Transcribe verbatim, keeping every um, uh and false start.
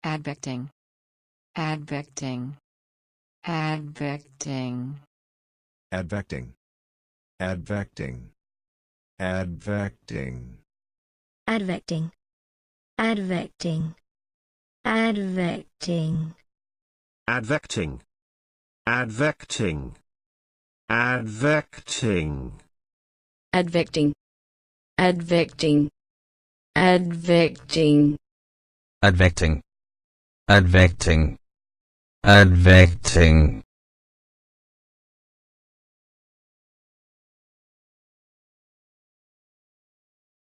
Advecting. Advecting. Advecting. Advecting. Advecting. Advecting. Advecting. Advecting. Advecting. Advecting. Advecting. Advecting. Advecting. Advecting. Advecting. Advecting. Advecting. Advecting.